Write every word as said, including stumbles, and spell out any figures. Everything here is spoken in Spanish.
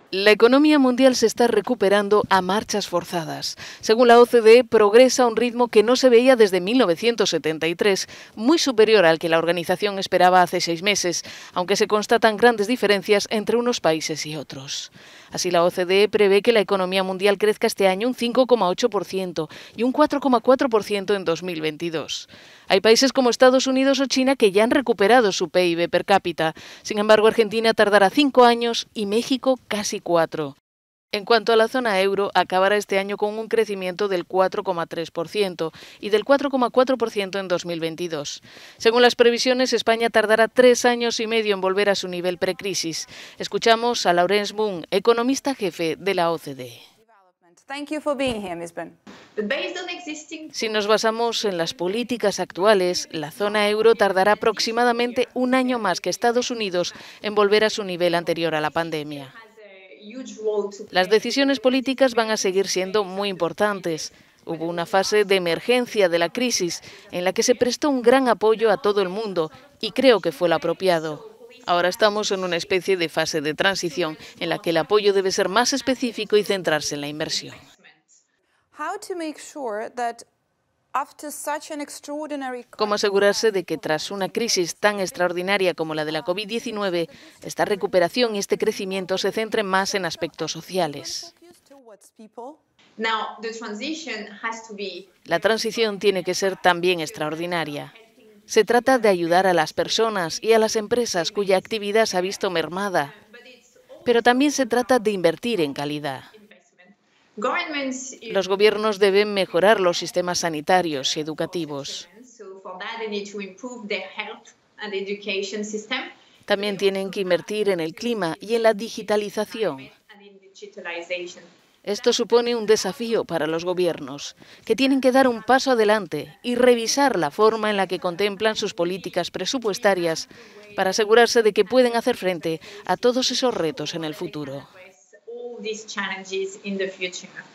La economía mundial se está recuperando a marchas forzadas. Según la O C D E, progresa a un ritmo que no se veía desde mil novecientos setenta y tres, muy superior al que la organización esperaba hace seis meses, aunque se constatan grandes diferencias entre unos países y otros. Así, la O C D E prevé que la economía mundial crezca este año un cinco coma ocho por ciento y un cuatro coma cuatro por ciento en dos mil veintidós. Hay países como Estados Unidos o China que ya han recuperado su P I B per cápita. Sin embargo, Argentina tardará cinco años y México casi cuatro. En cuanto a la zona euro, acabará este año con un crecimiento del cuatro coma tres por ciento y del cuatro coma cuatro por ciento en dos mil veintidós. Según las previsiones, España tardará tres años y medio en volver a su nivel precrisis. Escuchamos a Laurence Boone, economista jefe de la O C D E. Si nos basamos en las políticas actuales, la zona euro tardará aproximadamente un año más que Estados Unidos en volver a su nivel anterior a la pandemia. Las decisiones políticas van a seguir siendo muy importantes. Hubo una fase de emergencia de la crisis en la que se prestó un gran apoyo a todo el mundo y creo que fue lo apropiado. Ahora estamos en una especie de fase de transición en la que el apoyo debe ser más específico y centrarse en la inversión. ¿Cómo asegurarse de que tras una crisis tan extraordinaria como la de la COVID diecinueve, esta recuperación y este crecimiento se centren más en aspectos sociales? La transición tiene que ser también extraordinaria. Se trata de ayudar a las personas y a las empresas cuya actividad se ha visto mermada, pero también se trata de invertir en calidad. Los gobiernos deben mejorar los sistemas sanitarios y educativos. También tienen que invertir en el clima y en la digitalización. Esto supone un desafío para los gobiernos, que tienen que dar un paso adelante y revisar la forma en la que contemplan sus políticas presupuestarias para asegurarse de que pueden hacer frente a todos esos retos en el futuro. These challenges in the future.